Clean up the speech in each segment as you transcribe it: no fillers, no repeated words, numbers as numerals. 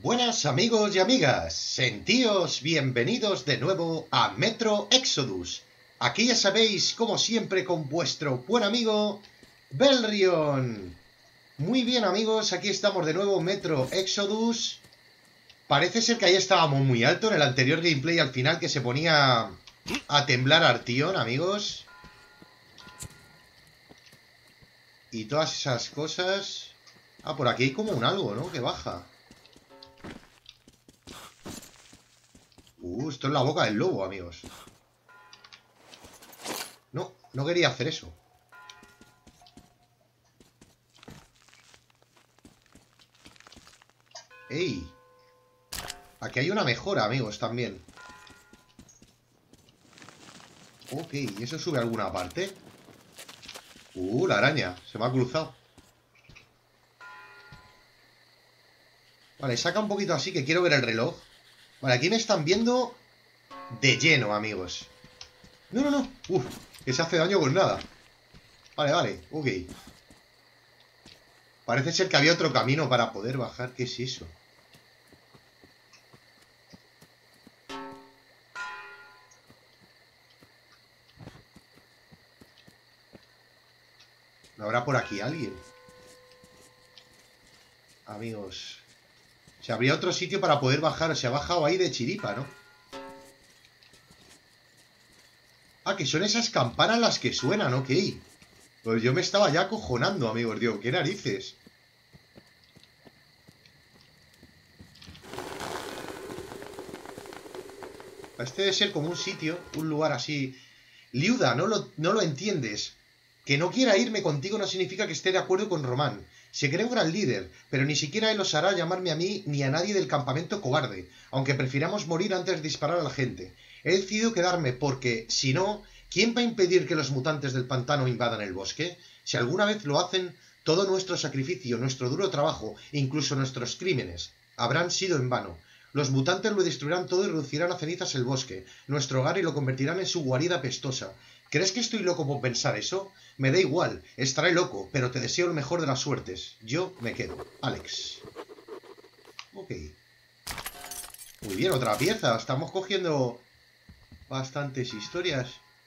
Buenas amigos y amigas, sentíos bienvenidos de nuevo a Metro Exodus. Aquí ya sabéis, como siempre, con vuestro buen amigo Belrion. Muy bien amigos, aquí estamos de nuevo, Metro Exodus. Parece ser que ahí estábamos muy alto en el anterior gameplay, al final que se ponía a temblar Artión, amigos. Y todas esas cosas. Ah, por aquí hay como un algo, ¿no? Que baja. Esto es la boca del lobo, amigos. No, no quería hacer eso. ¡Ey! Aquí hay una mejora, amigos, también. Ok, ¿y eso sube a alguna parte? La araña, se me ha cruzado. Vale, saca un poquito así, que quiero ver el reloj. Vale, aquí me están viendo de lleno, amigos. No, no, no. Uf, que se hace daño con nada. Vale, vale, ok. Parece ser que había otro camino para poder bajar. ¿Qué es eso? ¿No habrá por aquí alguien? Amigos, si habría otro sitio para poder bajar. Se ha bajado ahí de chiripa, ¿no? Ah, que son esas campanas las que suenan, ok. Pues yo me estaba ya acojonando, amigos. Digo, ¿qué narices? Este debe ser como un sitio, un lugar así. Liuda, no lo entiendes. Que no quiera irme contigo no significa que esté de acuerdo con Román. Se cree un gran líder, pero ni siquiera él osará llamarme a mí ni a nadie del campamento cobarde, aunque prefiramos morir antes de disparar a la gente. He decidido quedarme porque, si no, ¿quién va a impedir que los mutantes del pantano invadan el bosque? Si alguna vez lo hacen, todo nuestro sacrificio, nuestro duro trabajo, incluso nuestros crímenes, habrán sido en vano. Los mutantes lo destruirán todo y reducirán a cenizas el bosque, nuestro hogar, y lo convertirán en su guarida pestosa. ¿Crees que estoy loco por pensar eso? Me da igual, estaré loco, pero te deseo el mejor de las suertes. Yo me quedo. Alex. Ok. Muy bien, otra pieza. Estamos cogiendo bastantes historias.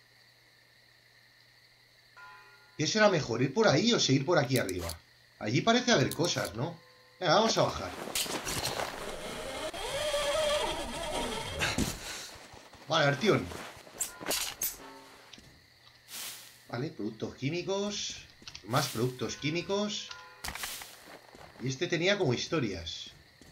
¿Qué será mejor, ir por ahí o seguir por aquí arriba? Allí parece haber cosas, ¿no? Venga, vamos a bajar. Vale, Artión. Vale, productos químicos. Más productos químicos. Y este tenía como historias.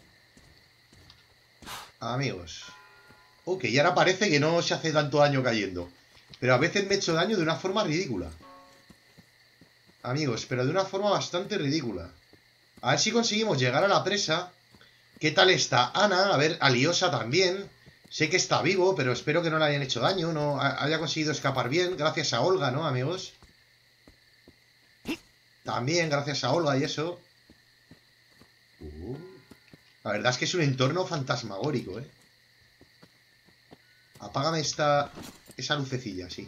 Amigos. Ok, y ahora parece que no se hace tanto daño cayendo. Pero a veces me he hecho daño de una forma ridícula. Amigos, pero de una forma bastante ridícula. A ver si conseguimos llegar a la presa. ¿Qué tal está Ana? A ver, Aliosa también. Sé que está vivo, pero espero que no le hayan hecho daño. No haya conseguido escapar bien. Gracias a Olga, ¿no, amigos? También gracias a Olga y eso. La verdad es que es un entorno fantasmagórico, ¿eh? Apágame esa lucecilla, sí.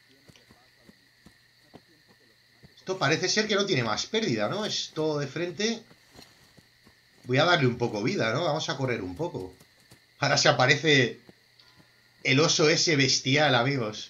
Esto parece ser que no tiene más pérdida, ¿no? Es todo de frente. Voy a darle un poco vida, ¿no? Vamos a correr un poco. Ahora se aparece el oso ese bestial, amigos.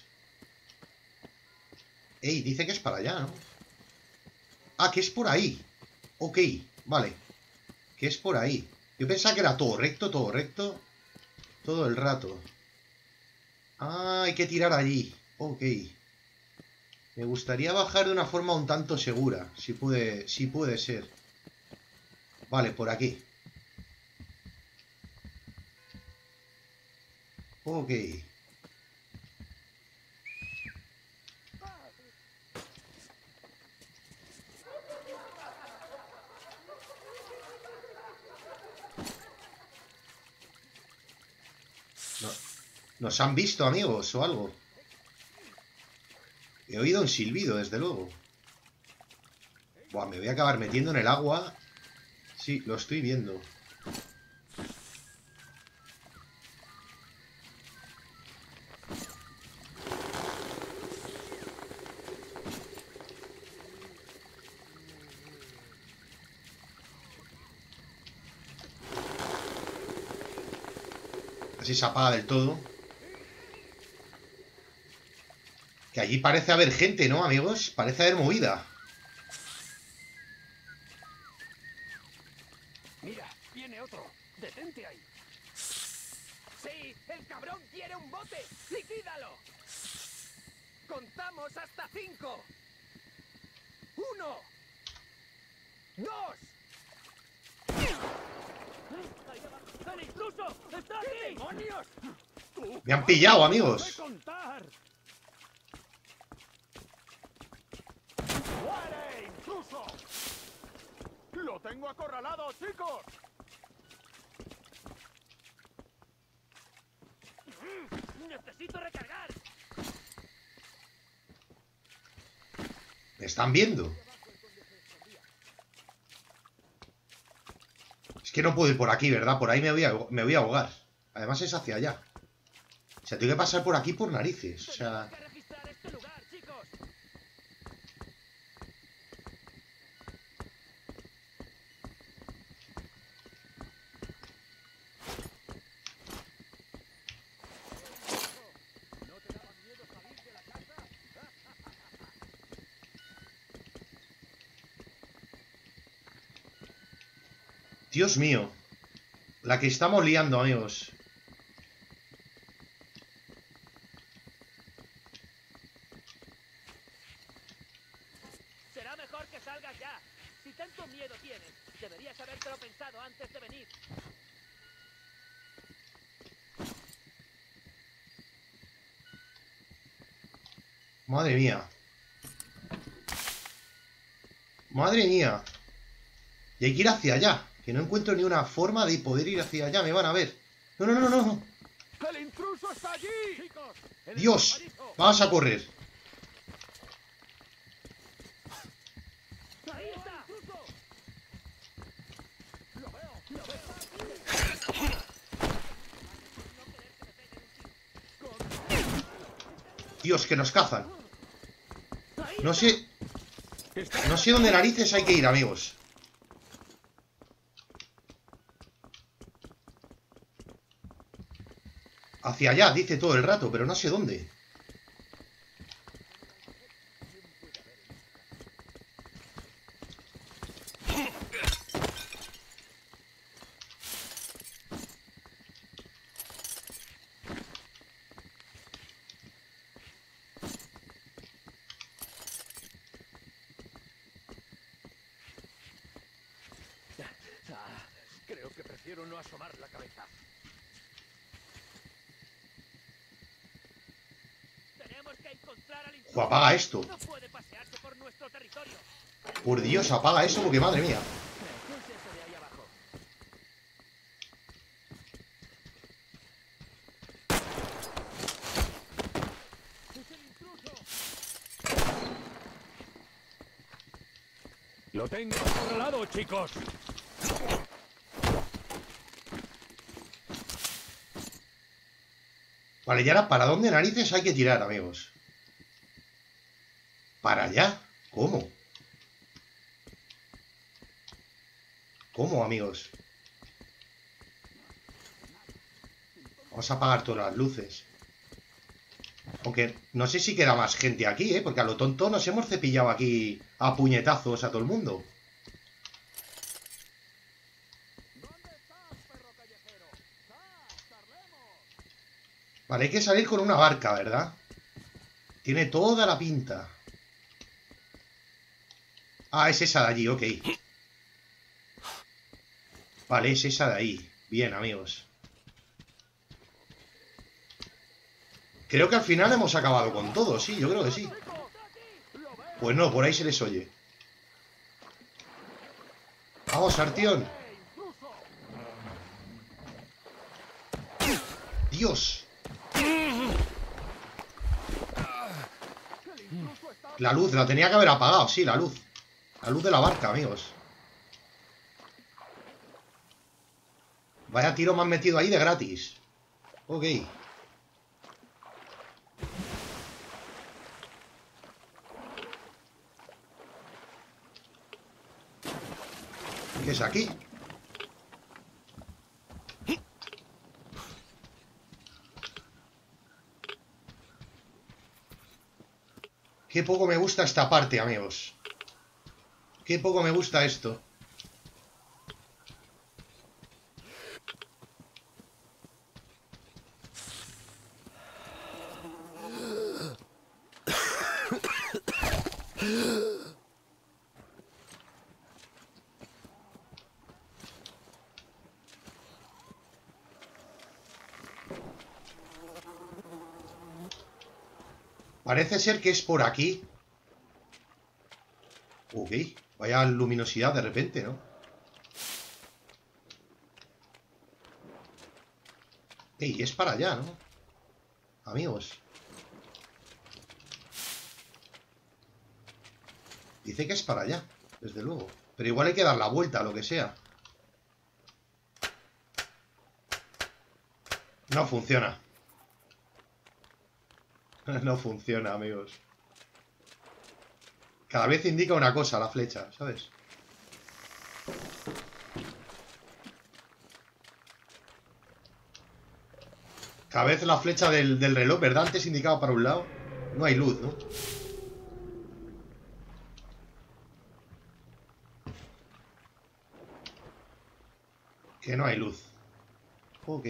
Ey, dice que es para allá, ¿no? Ah, que es por ahí. Ok, vale. Que es por ahí. Yo pensaba que era todo recto, todo el rato. Ah, hay que tirar allí. Ok. Me gustaría bajar de una forma un tanto segura. Si puede ser. Vale, por aquí. Ok. No, ¿nos han visto, amigos, o algo? He oído un silbido, desde luego. Buah, me voy a acabar metiendo en el agua. Sí, lo estoy viendo. Así se apaga del todo. Que allí parece haber gente, ¿no, amigos? Parece haber movida. Mira, viene otro. Detente ahí. Sí, el cabrón quiere un bote. ¡Liquídalo! Contamos hasta 5. 1, 2. ¡El intruso! ¡Está aquí! ¿Qué demonios! Me han pillado, amigos. ¡Contar! ¡Muere, intruso! ¡Lo tengo acorralado, chicos! ¡Necesito recargar! Me están viendo. Es que no puedo ir por aquí, ¿verdad? Por ahí me voy a ahogar. Además es hacia allá. O sea, tengo que pasar por aquí por narices. O sea... Tenemos que registrar este lugar, chicos. ¿No te daban miedo salir de la casa? Dios mío. La que estamos liando, amigos. Será mejor que salgas ya. Si tanto miedo tienes, deberías habértelo pensado antes de venir. Madre mía. Madre mía. Y hay que ir hacia allá. Que no encuentro ni una forma de poder ir hacia allá. Me van a ver. No, no, no, no, no. ¡El intruso está allí! Chicos, el Dios. escapadizo. Vamos a correr. ¡Ahí está! ¡Lo veo! ¡Lo veo! Dios, que nos cazan. No sé... No sé dónde narices hay que ir, amigos. Hacia allá, dice todo el rato, pero no sé dónde. Creo que prefiero no asomar la cabeza. Tenemos que encontrar al intruso. Apaga esto. No puede pasearse por nuestro territorio. Por Dios, apaga eso porque madre mía. ¿Qué es eso de ahí abajo? ¡Es el intruso! Lo tengo acorralado, chicos. Vale, y ahora, ¿para dónde narices hay que tirar, amigos? ¿Para allá? ¿Cómo? ¿Cómo, amigos? Vamos a apagar todas las luces. Aunque no sé si queda más gente aquí, ¿eh? Porque a lo tonto nos hemos cepillado aquí a puñetazos a todo el mundo. ¿Dónde estás, perro callejero? ¡Charlemos! Vale, hay que salir con una barca, ¿verdad? Tiene toda la pinta. Ah, es esa de allí, ok. Vale, es esa de ahí. Bien, amigos. Creo que al final hemos acabado con todo, sí, yo creo que sí. Pues no, por ahí se les oye. Vamos, Artión. Dios. La luz, la tenía que haber apagado, sí, la luz. La luz de la barca, amigos. Vaya tiro me han metido ahí de gratis. Ok. ¿Qué es aquí? Qué poco me gusta esta parte, amigos. Qué poco me gusta esto. Parece ser que es por aquí. Ok, vaya luminosidad de repente, ¿no? Ey, es para allá, ¿no? Amigos. Dice que es para allá, desde luego. Pero igual hay que dar la vuelta, lo que sea. No funciona. No funciona, amigos. Cada vez indica una cosa la flecha, ¿sabes? Cada vez la flecha del reloj, ¿verdad? Antes indicaba para un lado. No hay luz, ¿no? Que no hay luz. Ok.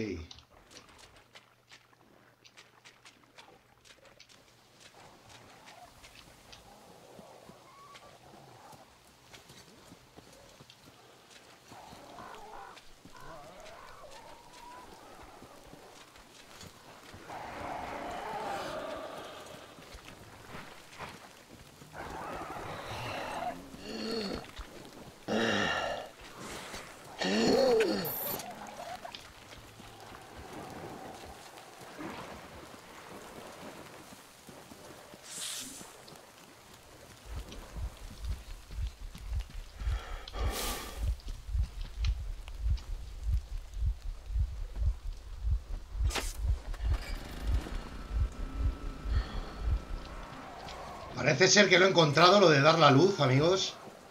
Parece ser que lo he encontrado, lo de dar la luz, amigos.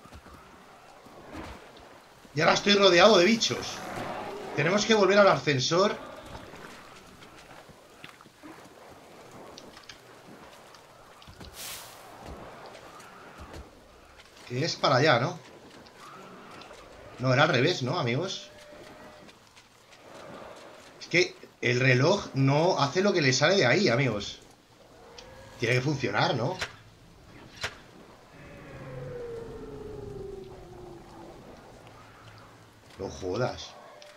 Y ahora estoy rodeado de bichos. Tenemos que volver al ascensor. Que es para allá, ¿no? No, era al revés, ¿no, amigos? Es que el reloj no hace lo que le sale de ahí, amigos. Tiene que funcionar, ¿no? No jodas.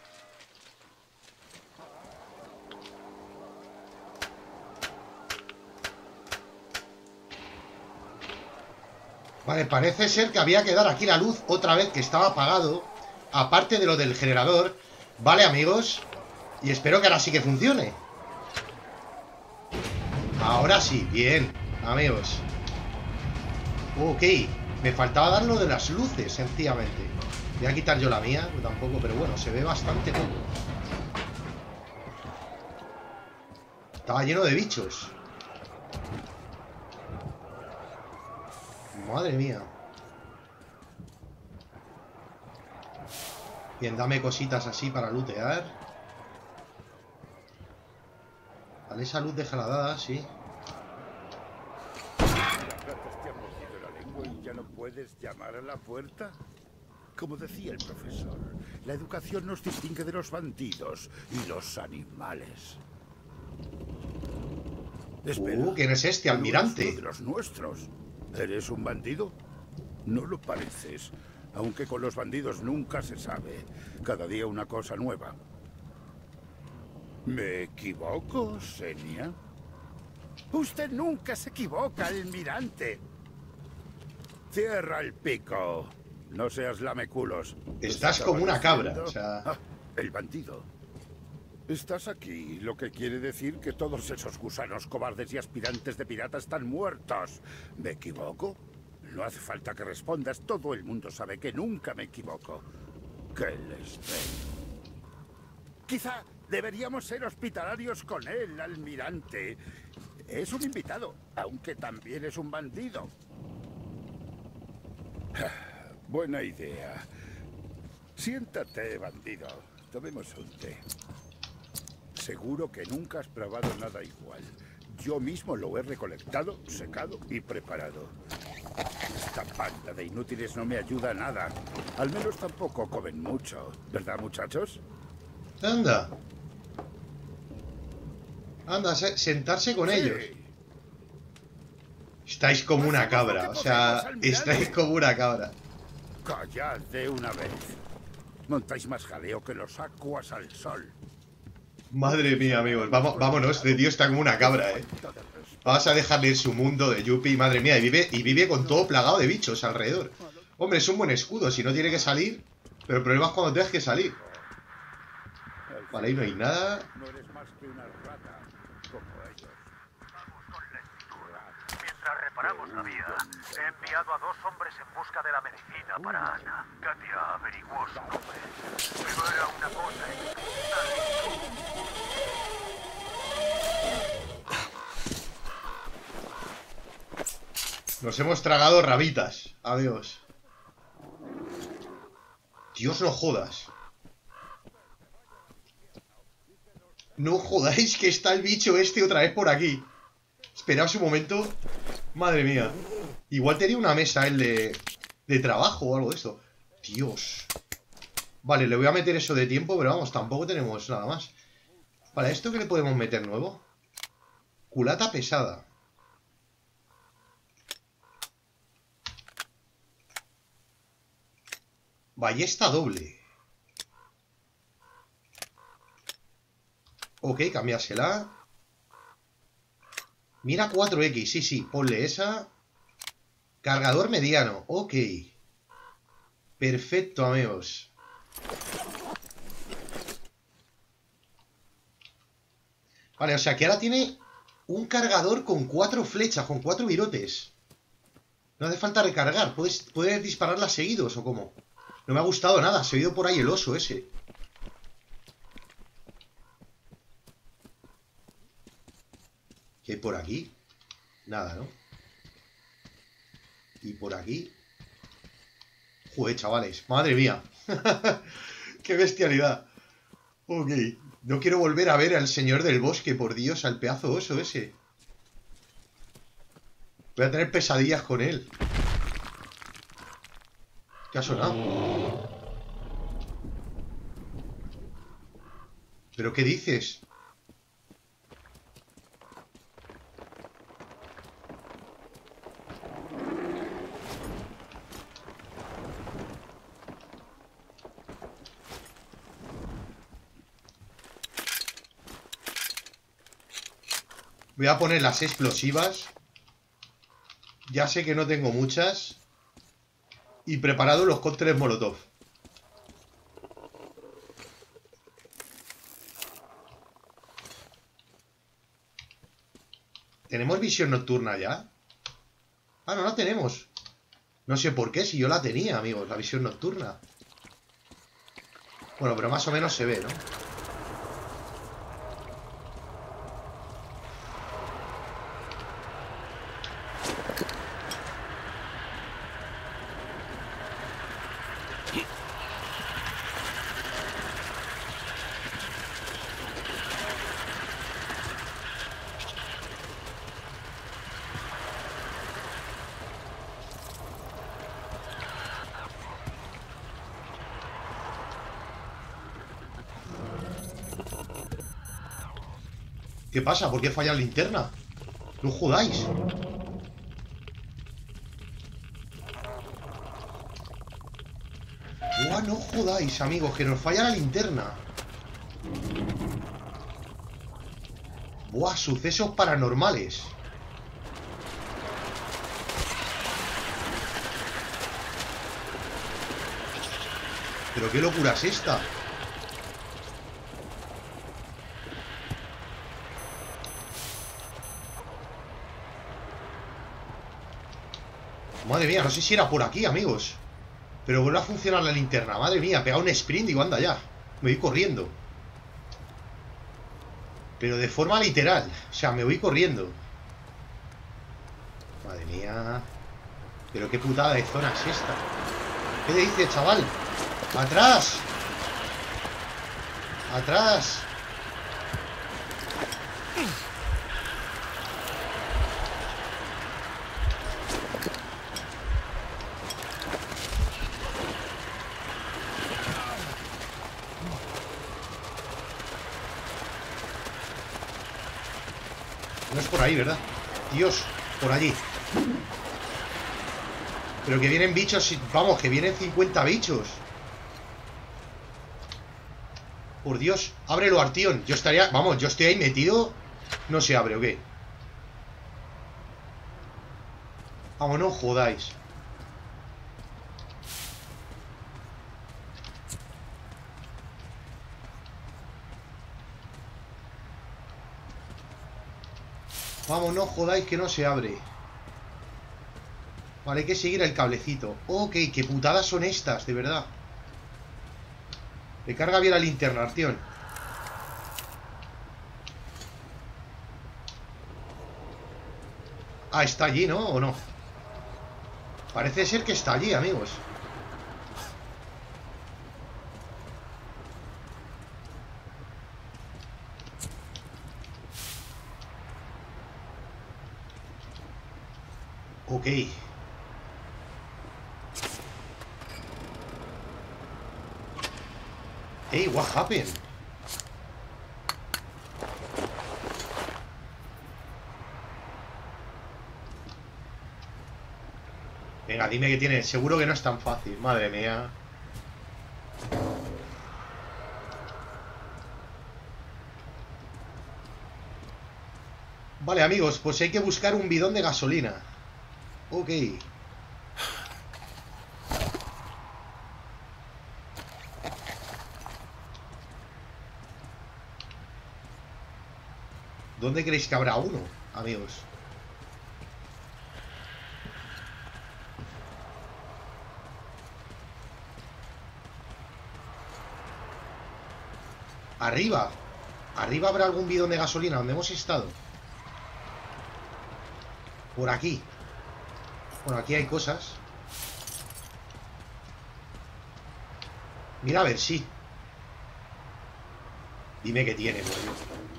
Vale, parece ser que había que dar aquí la luz otra vez, que estaba apagado. Aparte de lo del generador. Vale, amigos. Y espero que ahora sí que funcione. Ahora sí, bien, amigos. Ok, me faltaba dar lo de las luces, sencillamente. Voy a quitar yo la mía, pues tampoco, pero bueno, se ve bastante poco. Estaba lleno de bichos. Madre mía. Bien, dame cositas así para lootear. Vale, esa luz déjala dada, sí. ¿Te ha mordido la lengua y ya no puedes llamar a la puerta? Como decía el profesor, la educación nos distingue de los bandidos y los animales. Espera, ¿Quién es este, almirante? ¿tú eres uno de los nuestros? ¿Eres un bandido? No lo pareces, aunque con los bandidos nunca se sabe. Cada día una cosa nueva. ¿Me equivoco, Senia? Usted nunca se equivoca, almirante. Cierra el pico. No seas lameculos. Estás como una cabra, o sea... Ah, el bandido. Estás aquí, lo que quiere decir que todos esos gusanos cobardes y aspirantes de pirata están muertos. ¿Me equivoco? No hace falta que respondas. Todo el mundo sabe que nunca me equivoco. ¿Qué les ven? Quizá deberíamos ser hospitalarios con él, almirante. Es un invitado, aunque también es un bandido. Buena idea. Siéntate, bandido. Tomemos un té. Seguro que nunca has probado nada igual. Yo mismo lo he recolectado, secado y preparado. Esta banda de inútiles no me ayuda a nada. Al menos tampoco comen mucho, ¿verdad, muchachos? Anda. Anda, sentarse con ellos. Estáis como una cabra, o sea, estáis como una cabra. Callad de una vez. Montáis más jaleo que los acuas al sol. Madre mía, amigos, vámonos, de tío está como una cabra, Vas a dejarle su mundo de Yuppie, madre mía, y vive con todo plagado de bichos alrededor. Hombre, es un buen escudo, si no tiene que salir, pero el problema es cuando tengas que salir. Vale, ahí no hay nada. No eres más que una rata, como ellos. Vamos con lentitud. Mientras reparamos la vía, he enviado a 2 hombres en busca de la medicina para Ana. Katia averiguó su nombre, pero era una cosa Nos hemos tragado rabitas. Adiós. Dios, no jodas. No jodáis que está el bicho este otra vez por aquí. Esperaos un momento. Madre mía. Igual tenía una mesa él de trabajo o algo de esto. Dios. Vale, le voy a meter eso de tiempo, pero vamos, tampoco tenemos nada más. Vale, ¿esto qué le podemos meter nuevo? Culata pesada. Ballesta doble. Ok, cambiásela. Mira 4X, sí, ponle esa. Cargador mediano, ok. Perfecto, amigos. Vale, o sea que ahora tiene un cargador con 4 flechas, con 4 virotes. No hace falta recargar, puedes dispararlas seguidos o cómo. No me ha gustado nada, se ha ido por ahí el oso ese. ¿Qué hay por aquí? Nada, ¿no? Y por aquí... Joder, chavales, madre mía. ¡Qué bestialidad! Ok, no quiero volver a ver al señor del bosque, por Dios, al pedazo oso ese. Voy a tener pesadillas con él. ¿Qué ha sonado? ¿Pero qué dices? Voy a poner las explosivas. Ya sé que no tengo muchas. Y preparado los cócteles Molotov. ¿Tenemos visión nocturna ya? Ah, no la tenemos. No sé por qué, si yo la tenía, amigos, la visión nocturna. Bueno, pero más o menos se ve, ¿no? ¿Qué pasa? ¿Por qué falla la linterna? No jodáis. Buah, no jodáis, amigos, que nos falla la linterna. Buah, sucesos paranormales. ¿Pero qué locura es esta? Madre mía, no sé si era por aquí, amigos. Pero vuelve a funcionar la linterna. Madre mía, pega un sprint y digo, anda ya. Me voy corriendo. Pero de forma literal. O sea, me voy corriendo. Madre mía. Pero qué putada de zona es esta. ¿Qué te dice, chaval? ¡Atrás! ¡Atrás! Es por ahí, ¿verdad? Dios, por allí. Pero que vienen bichos, vamos, que vienen 50 bichos. Por Dios, ábrelo, Artión. Yo estaría, vamos, yo estoy ahí metido. No se abre, ¿o qué? Vamos, no jodáis. Vamos, no jodáis que no se abre. Vale, hay que seguir el cablecito. Ok, qué putadas son estas, de verdad. Le carga bien la linterna, Artión. Ah, está allí, ¿no? ¿O no? Parece ser que está allí, amigos. Ok. Hey, what happened? Venga, dime que tiene. Seguro que no es tan fácil. Madre mía. Vale, amigos, pues hay que buscar un bidón de gasolina. Ok. ¿Dónde creéis que habrá uno, amigos? Arriba. Arriba habrá algún bidón de gasolina donde hemos estado. Por aquí. Bueno, aquí hay cosas. Mira a ver, sí. Dime que tiene, pollo.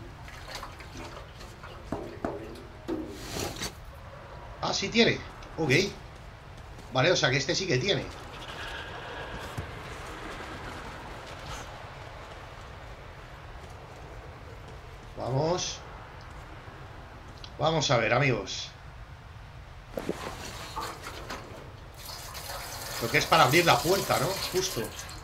Ah, sí tiene. Ok. Vale, o sea que este sí que tiene. Vamos. Vamos a ver, amigos. Lo que es para abrir la puerta, ¿no? Justo.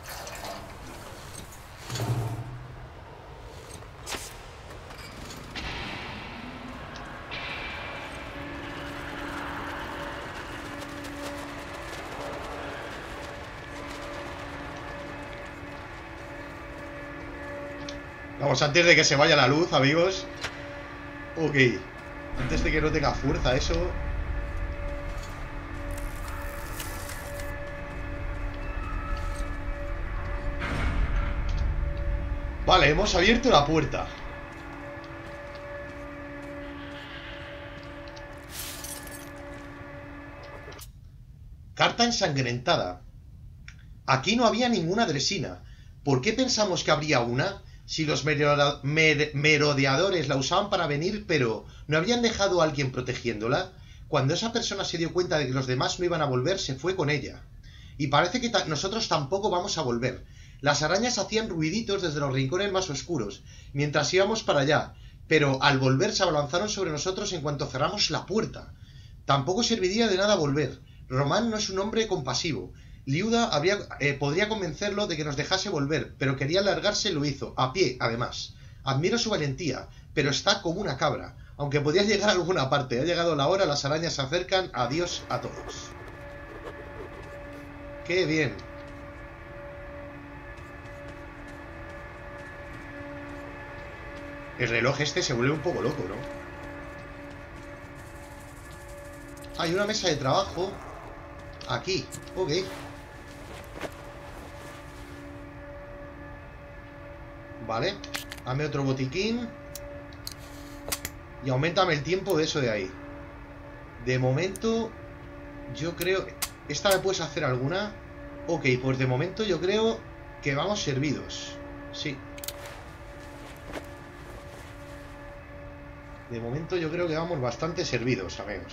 Vamos, antes de que se vaya la luz, amigos. Ok. Antes de que no tenga fuerza eso. Vale, hemos abierto la puerta. Carta ensangrentada. Aquí no había ninguna dresina. ¿Por qué pensamos que habría una? Si los merodeadores la usaban para venir, pero ¿no habrían dejado a alguien protegiéndola? Cuando esa persona se dio cuenta de que los demás no iban a volver, se fue con ella. Y parece que nosotros tampoco vamos a volver. Las arañas hacían ruiditos desde los rincones más oscuros, mientras íbamos para allá, pero al volver se abalanzaron sobre nosotros en cuanto cerramos la puerta. Tampoco serviría de nada volver. Román no es un hombre compasivo. Liuda podría convencerlo de que nos dejase volver, pero quería largarse y lo hizo, a pie, además. Admiro su valentía, pero está como una cabra. Aunque podía llegar a alguna parte. Ha llegado la hora, las arañas se acercan. Adiós a todos. ¡Qué bien! El reloj este se vuelve un poco loco, ¿no? Hay una mesa de trabajo. Aquí, ok. Vale. Dame otro botiquín. Y aumentame el tiempo de eso de ahí. De momento, yo creo... ¿Esta me puedes hacer alguna? Ok, pues de momento yo creo que vamos servidos. Sí. De momento yo creo que vamos bastante servidos, amigos.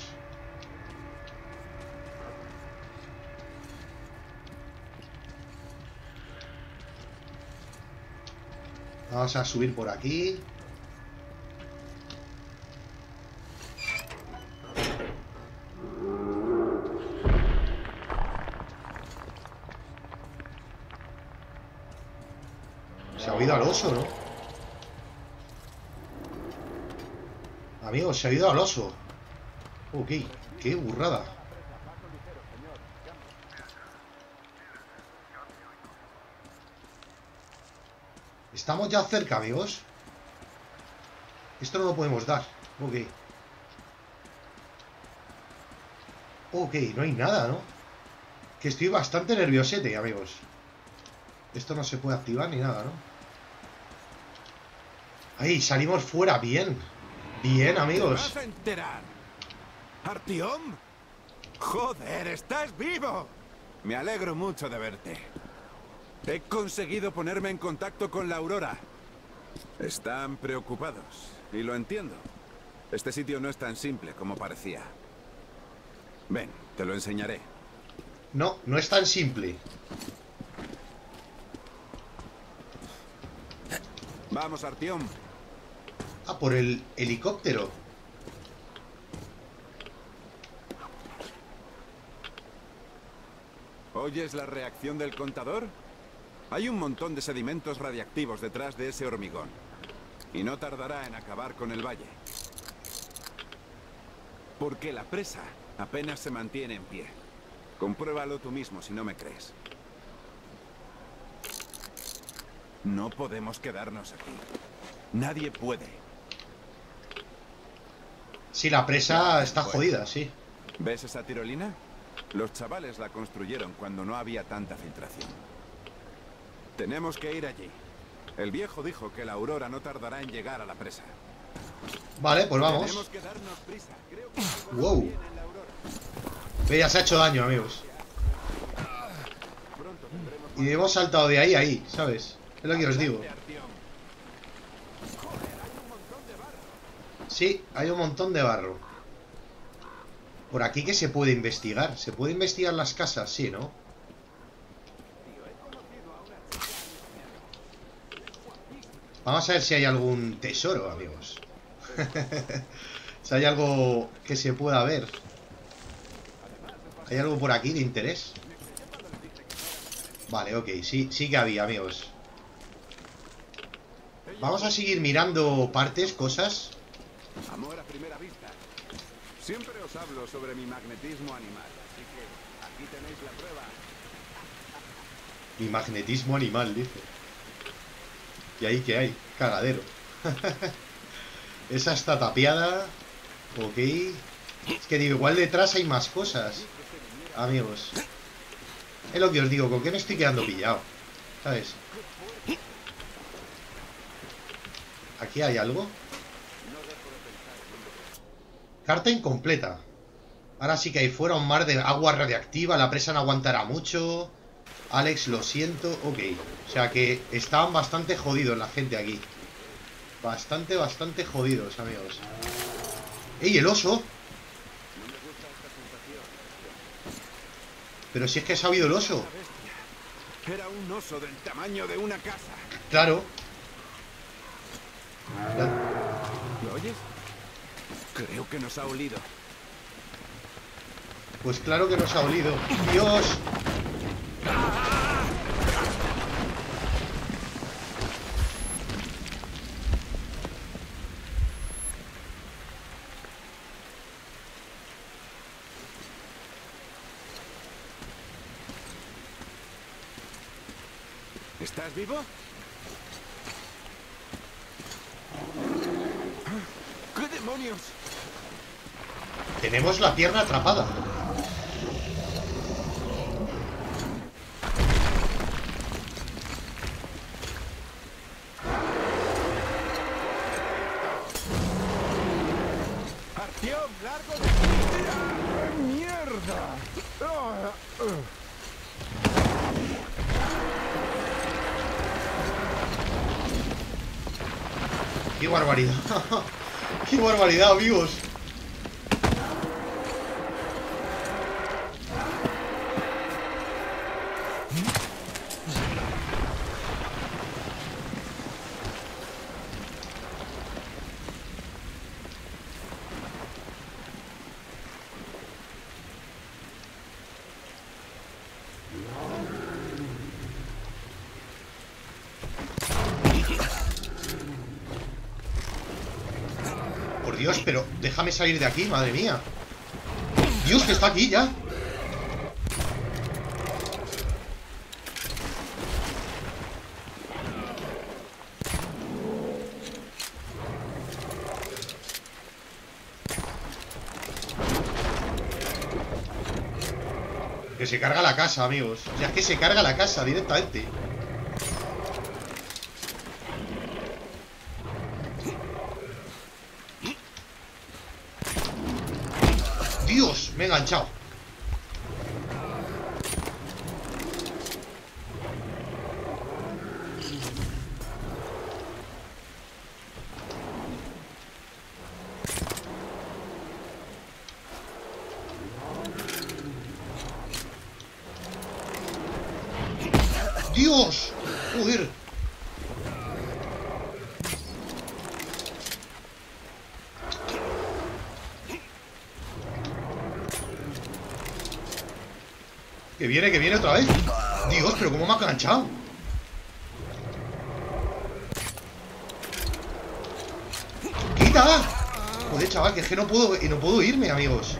Vamos a subir por aquí. ha oído al oso, ¿no? Amigos, se ha ido al oso. Ok, qué burrada. Estamos ya cerca, amigos. Esto no lo podemos dar. Ok. Ok, no hay nada, ¿no? Que estoy bastante nerviosete, amigos. Esto no se puede activar ni nada, ¿no? Ahí, salimos fuera, bien. Bien, amigos. ¿Te vas a enterar? ¿Artyom? ¡Joder, estás vivo! Me alegro mucho de verte. He conseguido ponerme en contacto con la Aurora. Están preocupados, y lo entiendo. Este sitio no es tan simple como parecía. Ven, te lo enseñaré. No, no es tan simple. Vamos, Artyom. Ah, por el helicóptero. ¿Oyes la reacción del contador? Hay un montón de sedimentos radiactivos detrás de ese hormigón. Y no tardará en acabar con el valle. Porque la presa apenas se mantiene en pie. Compruébalo tú mismo si no me crees. No podemos quedarnos aquí. Nadie puede. Sí, la presa está jodida, sí. ¿Ves esa tirolina? Los chavales la construyeron cuando no había tanta filtración. Tenemos que ir allí. El viejo dijo que la Aurora no tardará en llegar a la presa. Vale, pues vamos. Tenemos que darnos prisa. Creo que algo no Wow. está bien en la Aurora. Ve, ya se ha hecho daño, amigos. Pronto tendremos Y hemos saltado de ahí a ahí, ¿sabes? Es lo que os digo. Sí, hay un montón de barro. Por aquí, ¿qué se puede investigar? ¿Se puede investigar las casas? Sí, ¿no? Vamos a ver si hay algún tesoro, amigos. Si hay algo que se pueda ver. ¿Hay algo por aquí de interés? Vale, ok, sí, sí que había, amigos. Vamos a seguir mirando partes, cosas. Amor a primera vista. Siempre os hablo sobre mi magnetismo animal, así que aquí tenéis la prueba. Mi magnetismo animal, dice. ¿Y ahí qué hay? Cagadero. Esa está tapiada. Ok. Es que digo, igual detrás hay más cosas. Amigos. Es lo que os digo, ¿con qué me estoy quedando pillado? ¿Sabes? ¿Aquí hay algo? Carta incompleta. Ahora sí que hay fuera un mar de agua radiactiva. La presa no aguantará mucho. Alex, lo siento. Ok. O sea que estaban bastante jodidos la gente aquí. Bastante jodidos, amigos. ¡Ey, el oso! Pero si es que ha sabido el oso. Era un oso del tamaño de una casa. Claro. ¿Lo oyes? Creo que nos ha olido. Pues claro que nos ha olido. ¡Dios! ¿Estás vivo? ¿Qué demonios? Tenemos la pierna atrapada. ¡Artyom, largo de aquí! ¡Ah, ¡mierda! ¡Qué barbaridad! ¡Qué barbaridad, amigos! Dios, pero déjame salir de aquí, madre mía. Dios, que está aquí ya. Que se carga la casa, amigos. O sea, es que se carga la casa directamente. Dios, me he enganchado. Dios, joder. Que viene otra vez. Dios, pero cómo me ha enganchado. ¡Quita! Joder, chaval, que es que no puedo irme, amigos.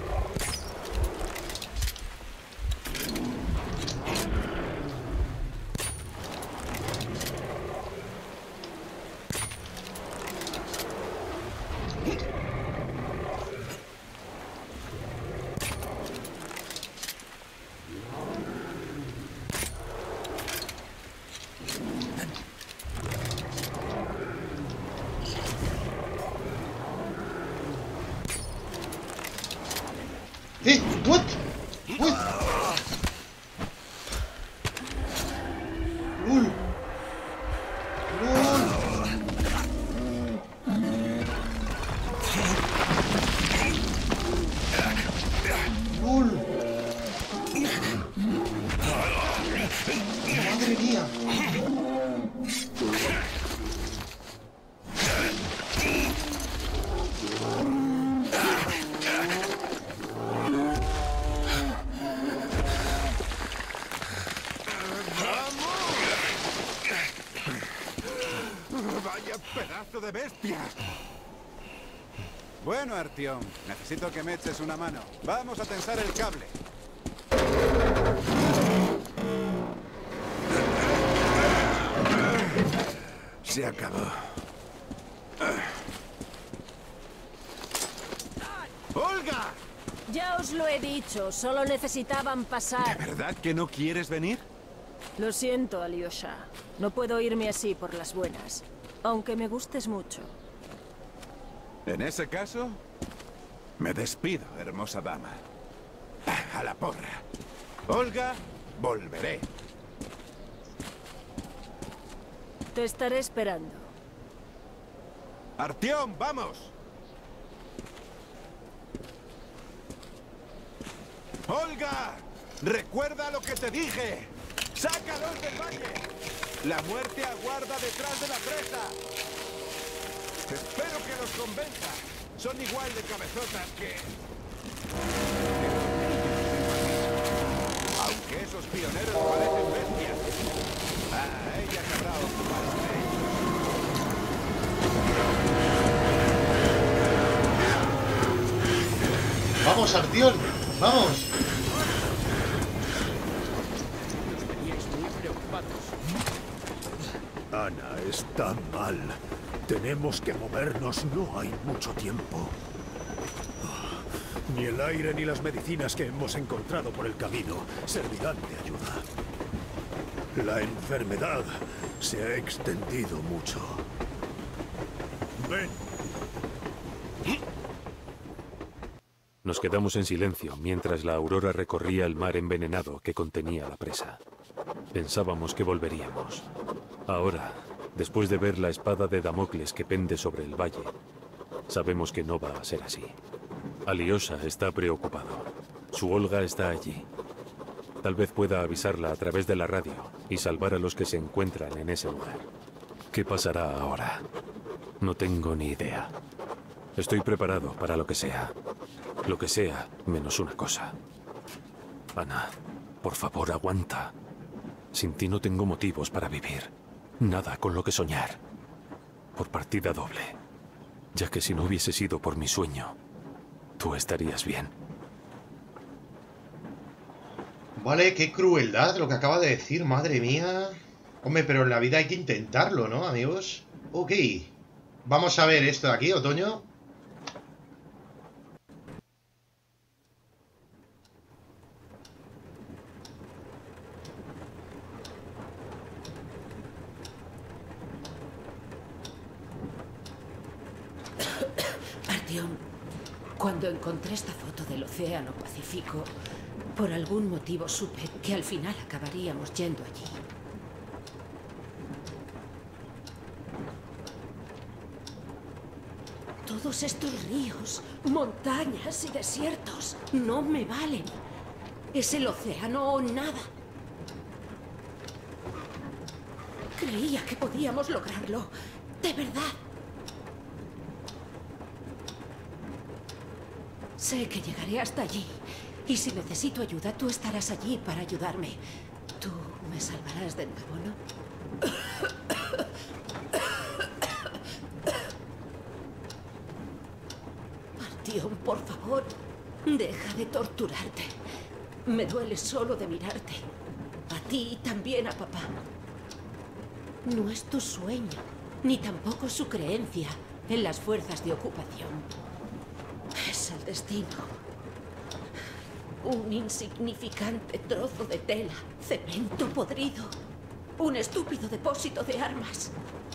What? What? LOL. LOL. LOL. Madre mía. ¡Vaya pedazo de bestia! Bueno, Artyom, necesito que me eches una mano. Vamos a tensar el cable. Se acabó. ¡Olga! Ya os lo he dicho, solo necesitaban pasar. ¿De verdad que no quieres venir? Lo siento, Alyosha. No puedo irme así por las buenas. Aunque me gustes mucho. En ese caso, me despido, hermosa dama. A la porra. Olga, volveré. Te estaré esperando. Artyom, vamos. Olga, recuerda lo que te dije. ¡Sácalos del valle! La muerte aguarda detrás de la presa. Espero que los convenza. Son igual de cabezotas que... Aunque esos pioneros parecen bestias. Ah, ella sabrá ocuparse de ellos. Vamos, Artyom, vamos. Ana está mal. Tenemos que movernos. No hay mucho tiempo. Ni el aire ni las medicinas que hemos encontrado por el camino servirán de ayuda. La enfermedad se ha extendido mucho. Ven. Nos quedamos en silencio mientras la Aurora recorría el mar envenenado que contenía la presa. Pensábamos que volveríamos. Ahora, después de ver la espada de Damocles que pende sobre el valle, sabemos que no va a ser así. Alyosha está preocupado. Su Olga está allí. Tal vez pueda avisarla a través de la radio y salvar a los que se encuentran en ese lugar. ¿Qué pasará ahora? No tengo ni idea. Estoy preparado para lo que sea. Lo que sea, menos una cosa. Ana, por favor, aguanta. Sin ti no tengo motivos para vivir. Nada con lo que soñar. Por partida doble. ya que si no hubiese sido por mi sueño, tú estarías bien. Vale, qué crueldad lo que acaba de decir, madre mía. Hombre, pero en la vida hay que intentarlo, ¿no, amigos? Ok. Vamos a ver esto de aquí, otoño. Artyom, cuando encontré esta foto del Océano Pacífico, por algún motivo supe que al final acabaríamos yendo allí. Todos estos ríos, montañas y desiertos no me valen. Es el océano o nada. Creía que podíamos lograrlo, de verdad. Sé que llegaré hasta allí. Y si necesito ayuda, tú estarás allí para ayudarme. Tú me salvarás de nuevo, ¿no? Artyom, por favor, deja de torturarte. Me duele solo de mirarte. A ti y también a papá. No es tu sueño, ni tampoco su creencia en las fuerzas de ocupación. Es el destino. Un insignificante trozo de tela, cemento podrido, un estúpido depósito de armas.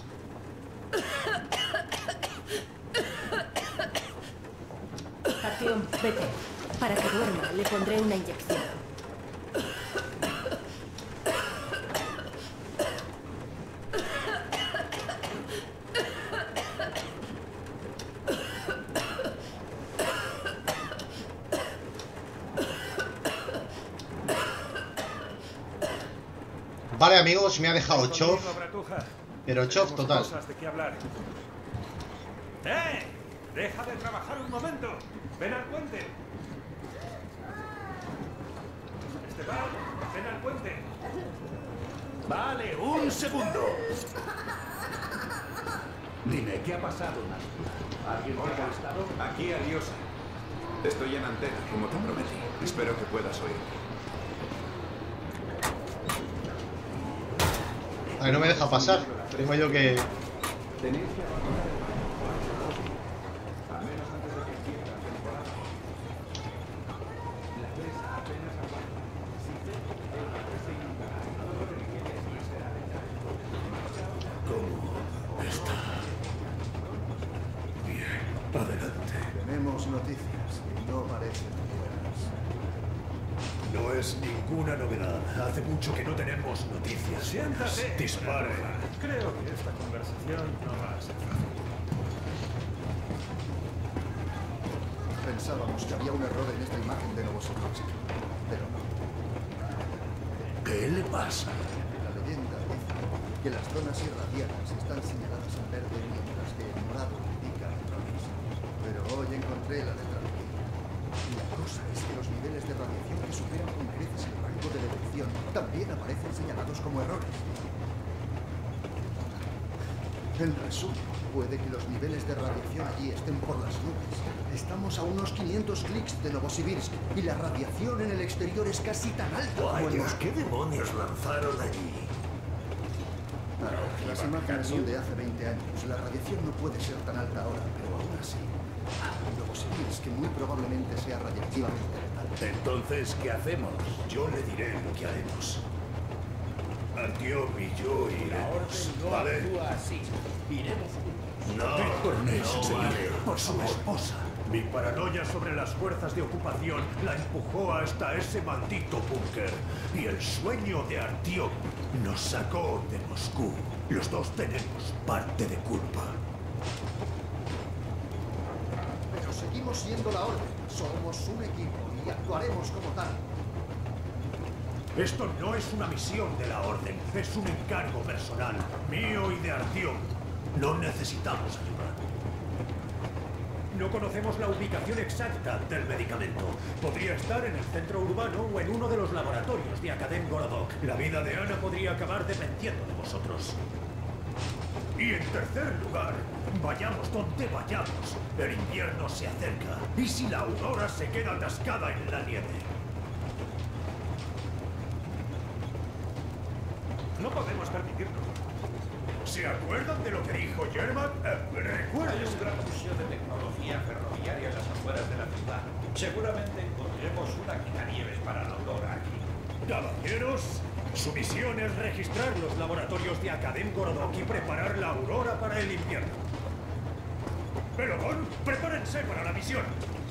Artyom, vete. Para que duerma, le pondré una inyección. Vale, amigos, me ha dejado chof. Pero chof total. ¿De qué hablar? ¡Eh! ¡Deja de trabajar un momento! ¡Ven al puente! Esteban, ven al puente. Vale, un segundo. Dime, ¿qué ha pasado, ¿Alguien te ha molestado? Aquí, Aliosa. Estoy en antena, como te prometí. Espero que puedas oírme. Ay, no me deja pasar. Tengo yo que... Tenéis que abandonar el al menos antes de que empiece la temporada. La presa apenas aguanta. Si te la presa inundará y todo lo que quieres y será de ¿Cómo está? Bien, adelante. Tenemos noticias y no parecen buenas. No es ninguna novedad. Hace mucho que no tenemos noticias. Siéntate. Dispare. Creo que esta conversación no va a ser fácil. Pensábamos que había un error en esta imagen de Novosibirsk, pero no. ¿Qué le pasa? La leyenda dice que las zonas irradiadas están señaladas en verde mientras que en morado indica errores. Pero hoy encontré la letra P. Y la cosa es que los niveles de radiación que superan con creces el rango de detección también aparecen señalados como errores. En resumen, puede que los niveles de radiación allí estén por las nubes. Estamos a unos 500 clics de Novosibirsk y la radiación en el exterior es casi tan alta como en Vaya, ¿qué demonios lanzaron allí? Las imágenes son de hace 20 años. La radiación no puede ser tan alta ahora, pero aún así. Novosibirsk que muy probablemente sea radiactivamente letal. Entonces, ¿qué hacemos? Yo le diré lo que haremos. Artyom y yo iremos, ¿vale? así. Iremos juntos. No, por eso, vale. Por su esposa. Mi paranoia sobre las fuerzas de ocupación la empujó hasta ese maldito búnker. Y el sueño de Artyom nos sacó de Moscú. Los dos tenemos parte de culpa. Pero seguimos siendo la orden. Somos un equipo y actuaremos como tal. Esto no es una misión de la Orden, es un encargo personal, mío y de Artyom. No necesitamos ayuda. No conocemos la ubicación exacta del medicamento. Podría estar en el centro urbano o en uno de los laboratorios de Akademgorodok. La vida de Ana podría acabar dependiendo de vosotros. Y en tercer lugar, Vayamos donde vayamos, el invierno se acerca. ¿Y si la aurora se queda atascada en la nieve? No podemos permitirlo. ¿Se acuerdan de lo que dijo German? Recuerden. Hay un gran museo de tecnología ferroviaria en las afueras de la ciudad. Seguramente encontremos una quitanieves para la aurora aquí. Caballeros, su misión es registrar los laboratorios de Akadem Gorodok y preparar la aurora para el invierno. Pelotón, prepárense para la misión.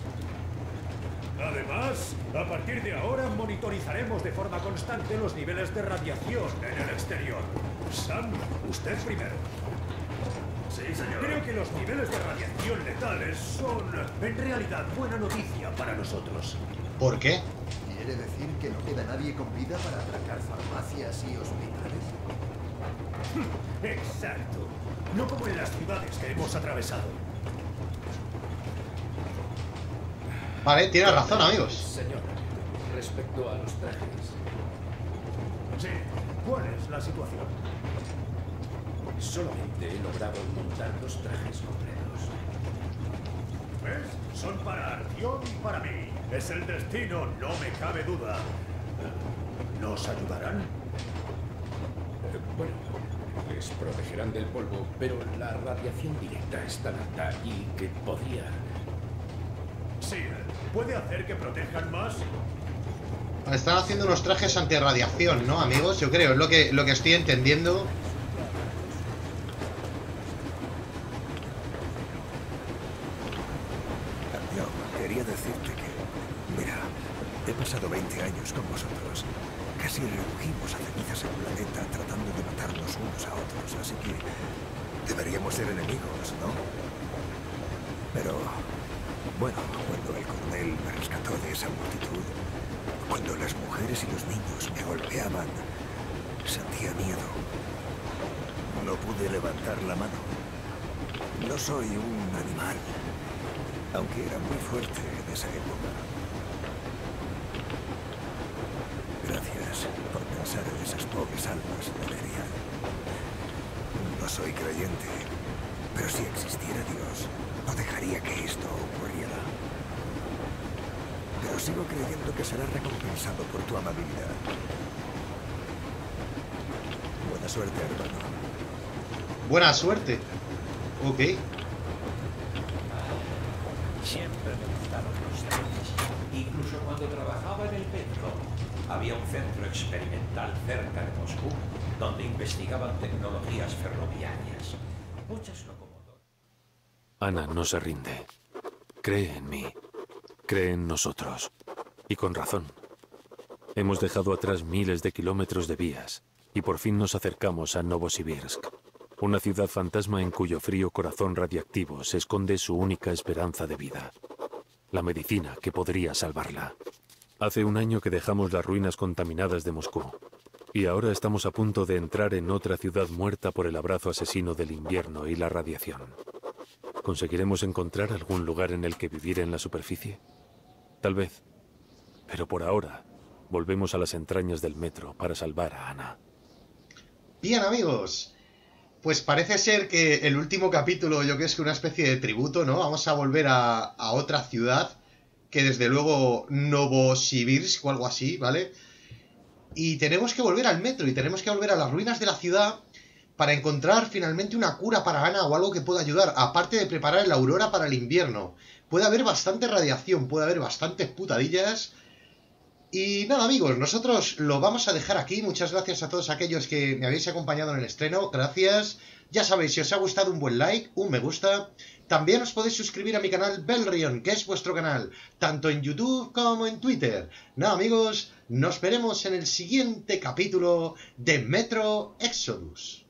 Además, a partir de ahora monitorizaremos de forma constante los niveles de radiación en el exterior. Sam, usted primero. Sí, señor. Creo que los niveles de radiación letales son, en realidad, buena noticia para nosotros. ¿Por qué? ¿Quiere decir que no queda nadie con vida para atracar farmacias y hospitales? Exacto. No como en las ciudades que hemos atravesado. Vale, tiene razón, amigos. Señor, respecto a los trajes. Sí, ¿cuál es la situación? Solamente he logrado montar 2 trajes completos. ¿Ves? Son para Artyom y para mí. Es el destino, no me cabe duda. ¿Nos ayudarán? Bueno, les protegerán del polvo, pero la radiación directa es tan alta y que podría... Sí, ¿puede hacer que protejan más? Están haciendo unos trajes antirradiación, ¿no, amigos? Yo creo, es lo que estoy entendiendo. Quería decirte que, mira, he pasado 20 años con vosotros. Casi redujimos a cenizas el planeta tratando de matarnos unos a otros, así que deberíamos ser enemigos, ¿no? Pero, bueno, cuando el coronel me rescató de esa multitud, cuando las mujeres y los niños me golpeaban, sentía miedo. No pude levantar la mano. No soy un animal, aunque era muy fuerte en esa época. Gracias por pensar en esas pobres almas, Valeria. No soy creyente, pero si existiera Dios, no dejaría que esto ocurriera. Pero sigo creyendo que serás recompensado por tu amabilidad. Buena suerte, hermano. Buena suerte. Ok. Siempre me gustaron los trenes. Incluso cuando trabajaba en el metro, había un centro experimental cerca de Moscú donde investigaban tecnologías ferroviarias. Muchas locomotoras. Ana no se rinde. Cree en mí. Cree en nosotros. Y con razón. Hemos dejado atrás miles de kilómetros de vías y por fin nos acercamos a Novosibirsk, una ciudad fantasma en cuyo frío corazón radiactivo se esconde su única esperanza de vida. La medicina que podría salvarla. Hace un año que dejamos las ruinas contaminadas de Moscú. Y ahora estamos a punto de entrar en otra ciudad muerta por el abrazo asesino del invierno y la radiación. ¿Conseguiremos encontrar algún lugar en el que vivir en la superficie? Tal vez. Pero por ahora, volvemos a las entrañas del metro para salvar a Ana. Bien, amigos. Pues parece ser que el último capítulo, yo creo que es una especie de tributo, ¿no? Vamos a volver a otra ciudad, que desde luego Novosibirsk o algo así, ¿vale? Y tenemos que volver al metro y tenemos que volver a las ruinas de la ciudad para encontrar finalmente una cura para Ana o algo que pueda ayudar, aparte de preparar la aurora para el invierno. Puede haber bastante radiación, puede haber bastantes putadillas. Y nada, amigos, nosotros lo vamos a dejar aquí. Muchas gracias a todos aquellos que me habéis acompañado en el estreno. Gracias. Ya sabéis, si os ha gustado, un buen like, un me gusta. También os podéis suscribir a mi canal Belrion, que es vuestro canal, tanto en YouTube como en Twitter. Nada, amigos, nos veremos en el siguiente capítulo de Metro Exodus.